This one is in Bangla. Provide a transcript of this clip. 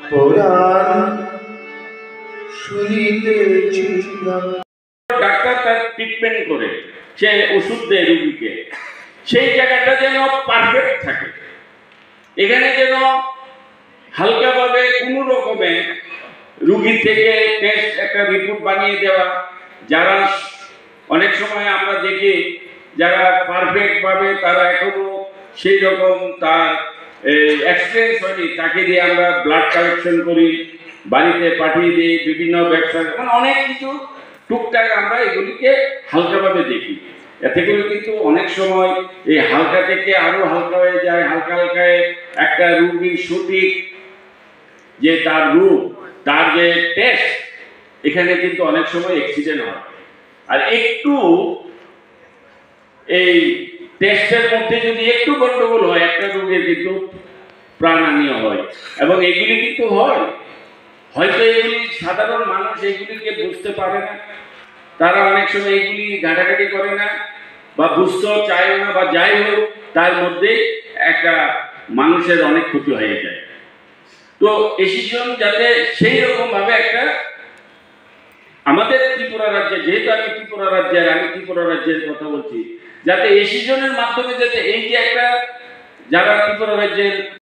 পুরাণ শুনিতেছিলাম। ডাক্তার তার ট্রিটমেন্ট করে, সে ওষুধ দেয় রোগীকে, সেই জায়গাটা যেন পারফেক্ট থাকে। এখানে যেন হালকাভাবে কোনো রকমে রুগীর থেকে টেস্ট একটা রিপোর্ট বানিয়ে দেওয়া, যারা অনেক সময় আমরা দেখি যারা পারফেক্ট ভাবে তারা এখনো সেই রকম তার এক্সপিরিয়েন্স হয়নি, তাকে দিয়ে আমরা ব্লাড কালেকশন করি, বাড়িতে পাঠিয়ে দিই, বিভিন্ন ব্যবসা, মানে অনেক কিছু টুকটাক আমরা এগুলিকে হালকাভাবে দেখি। এতে করে কিন্তু অনেক সময় এই হালকা থেকে আরো হালকা হয়ে যায়, হালকা হালকায় একটা রোগীর সঠিক যে তার রূপ, তার যে টেস্ট, এখানে কিন্তু অনেক সময় অ্যাক্সিডেন্ট হয়। আর একটু এই টেস্টের মধ্যে যদি একটু গন্ডগোল হয়, একটা রোগের কিন্তু প্রাণহানি হয়। এবং এগুলি কিন্তু হয়, হয়তো এগুলি সাধারণ মানুষ এগুলিকে বুঝতে পারে না, তারা অনেক সময় এগুলি ঘাটাঘাটি করে না বা বুঝতেও চায় না, বা যাই হোক তার মধ্যে একটা মানুষের অনেক ক্ষতি হয়ে যায়। তো এসিজন যাতে সেই রকম ভাবে একটা আমাদের ত্রিপুরা রাজ্যে, যেহেতু আমি ত্রিপুরা রাজ্যের কথা বলছি, যাতে এসিজনের মাধ্যমে যাতে এই যে একটা যারা ত্রিপুরা রাজ্যের